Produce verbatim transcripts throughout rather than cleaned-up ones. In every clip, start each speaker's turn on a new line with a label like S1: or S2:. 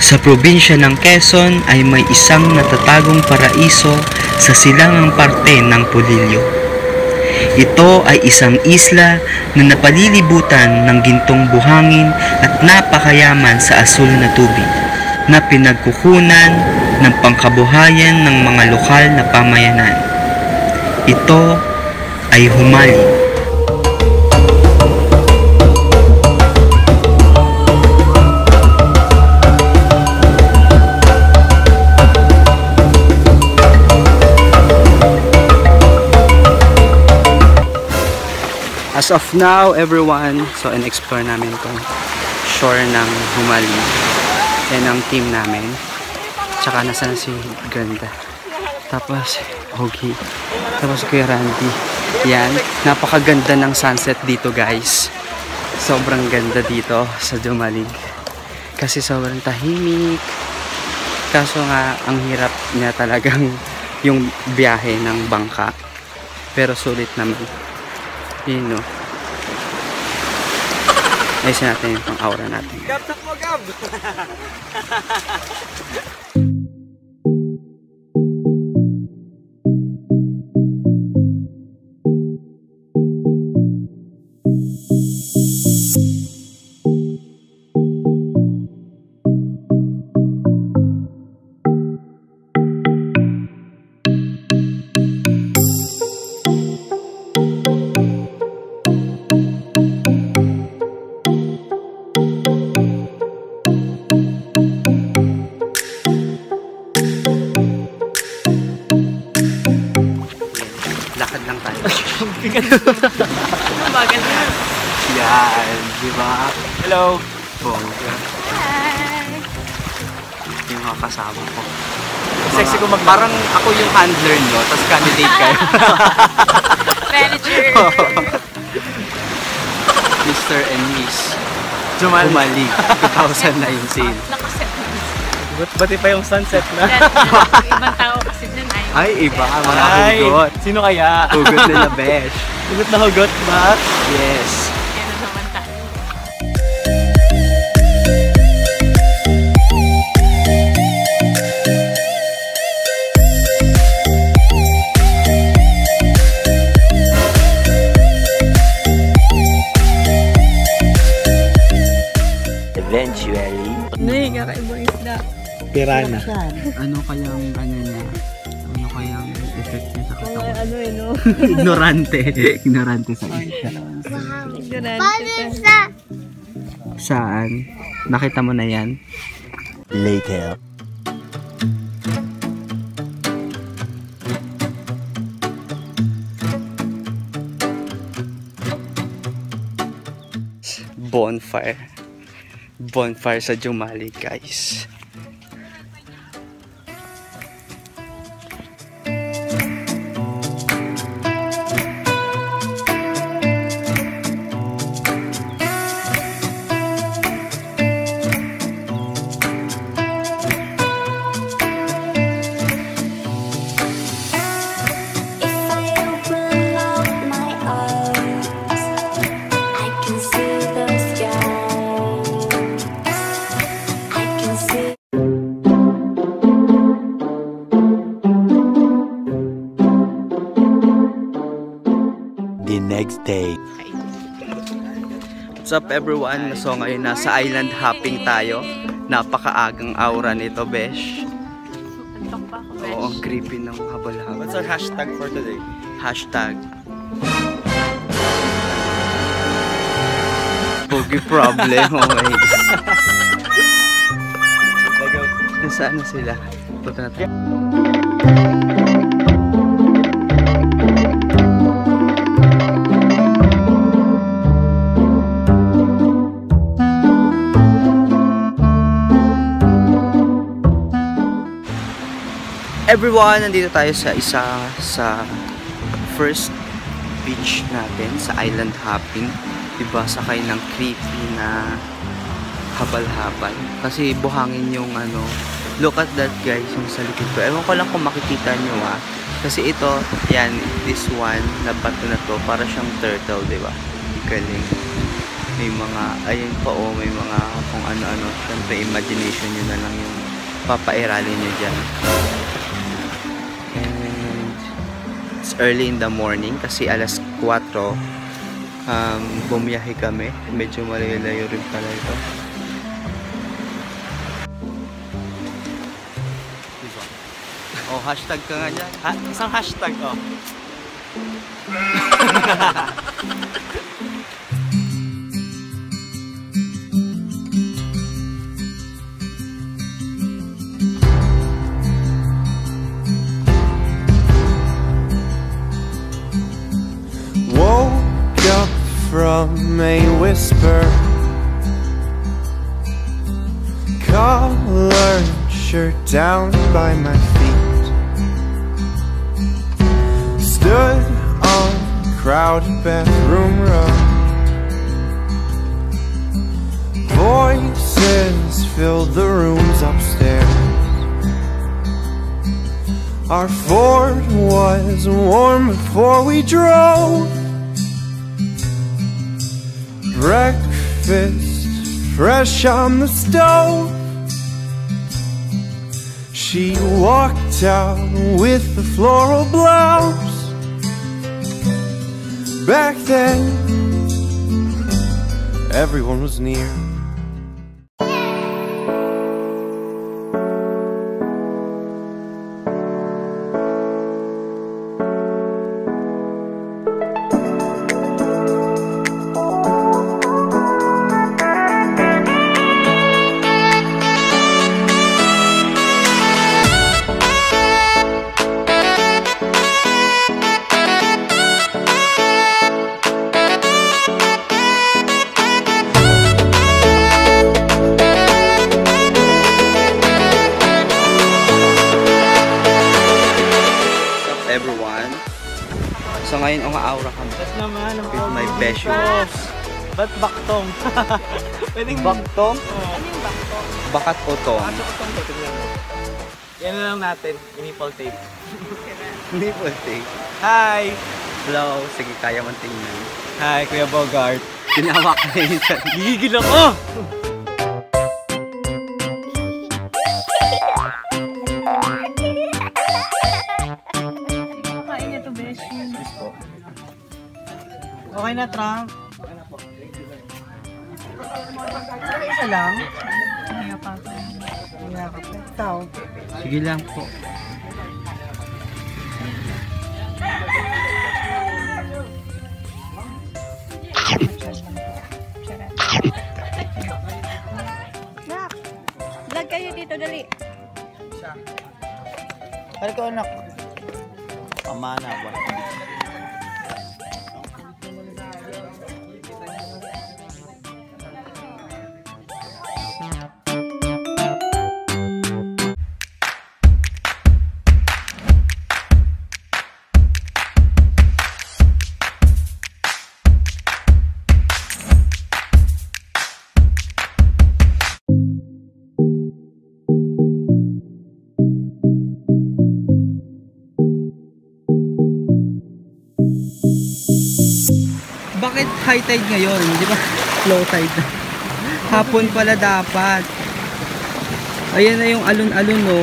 S1: Sa probinsya ng Quezon ay may isang natatagong paraiso sa silangang parte ng Polillo. Ito ay isang isla na napalilibutan ng gintong buhangin at napakayaman sa asul na tubig na pinagkukunan ng pangkabuhayan ng mga lokal na pamayanan. Ito ay Humaling. As of now, everyone, so in-explore namin itong shore ng Humaling. Yan ang team namin. Tsaka nasa na si Ganda. Tapos, Ogie. Tapos Kuya Randy. Yan. Napakaganda ng sunset dito, guys. Sobrang ganda dito sa Humaling. Kasi sobrang tahimik. Kaso nga, ang hirap niya talagang yung biyahe ng bangka. Pero sulit naman. Yun, no? Ayusin natin yung pang-aura natin. Gab, takbo, Gab! Lakad lang tayo.
S2: Bagal na.
S1: Yan, di ba?
S2: Hello.
S1: Bongga.
S2: Hi.
S1: Yung mga kasama ko.
S2: Sexy ko mag-
S1: Parang ako yung handler nyo, tapos candidate kayo.
S2: Manager.
S1: Mister and Miss
S2: Humaling.
S1: Humaling twenty nineteen.
S2: Nakaset.
S3: Ba't pa yung sunset na?
S2: Ibang tao kasi dyan ay.
S1: Ay, iba. Mga
S3: Ay,
S1: hugot.
S3: sino kaya?
S1: Hugot nila, besh.
S3: Hugot na hugot ba?
S1: Yes.
S2: Yan na naman tayo.
S4: Eventually,
S2: Nay, kakaibang isda.
S3: Pirana.
S1: Ano kayang, ano niya? Ano kayang effect niya sa katawan?
S2: Ano eh, no?
S1: Ignorante. Ignorante sa isa.
S2: Ignorante.
S1: Saan? Nakita mo na yan?
S4: later.
S1: Bonfire. Bonfire sa Humaling, guys.
S4: The next day.
S1: What's up, everyone? So ngayon nasa island hopping tayo. Napakaagang aura nito, besh.
S2: Antok pa ako, besh.
S1: Oo, ang creepy ng habal-habal.
S3: What's our hashtag for today?
S1: Hashtag Pogi problem. Oh my God. Nasaan na sila? Punta natin. Everyone, nandito tayo sa isa sa first beach natin sa island hopping. Diba, sakay ng creepy na habal-habal. Kasi buhangin yung ano. Look at that, guys, yung sa likod ko. Ewan ko lang kung makikita nyo, ah. Kasi ito, yan, this one na bato na to, para siyang turtle, diba? Galing. may mga, ayun pa oh, may mga kung ano-ano. Siyempre, imagination nyo na lang yung papairalin nyo dyan. And it's early in the morning kasi alas kwatro um, bumiyahe kami. Medyo malayo-layo rin pala ito. Oh, hashtag ka nga dyan.
S3: Ha isang hashtag, oh.
S5: Woke up from a whisper, collared shirt down by my feet, stood on crowded bathroom rug. Voices filled the rooms upstairs. Our Ford was warm before we drove. Breakfast fresh on the stove. She walked out with the floral blouse. Back then, everyone was near.
S1: Everyone. So ngayon umaawra kami
S3: That's naman ang
S1: with my besties.
S3: Ba't baktong? Pwedeng
S1: Baktong?
S3: Oh.
S1: Bakat utong.
S3: Kaso utong to, tignan mo. Yan na lang natin, nipple tape.
S1: Nipple tape.
S3: Hi!
S1: Hello. Sige, kaya man tingnan.
S3: Hi, Kuya Bogart.
S1: Tinawak na yun.
S3: Gigigil ako!
S2: Kain na to, beshi.
S3: Okay na, Trump. Isa lang.
S2: Kaya pa.
S3: Kaya ka pa. Ikaw.
S1: Sige lang po.
S2: Nak! Vlog kayo dito, dali.
S3: Ano ka, anak? Pamana ba?
S1: Bakit high tide ngayon? Di ba? Low tide na. Hapon pala dapat. Ayan na yung alon-alon, no?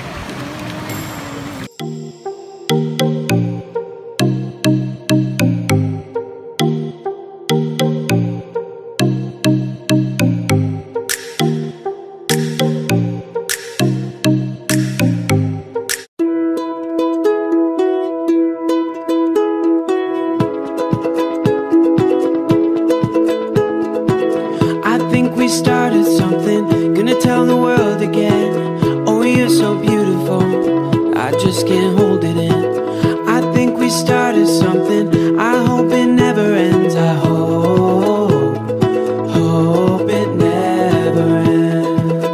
S5: We started something, gonna tell the world again. Oh, you're so beautiful, I just can't hold it in. I think we started something, I hope it never ends. I hope, hope it never ends.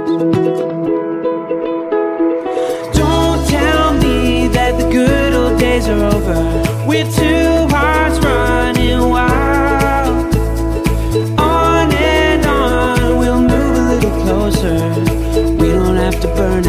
S5: Don't tell me that the good old days are over. We're two hearts running wild. Closer, we don't have to burn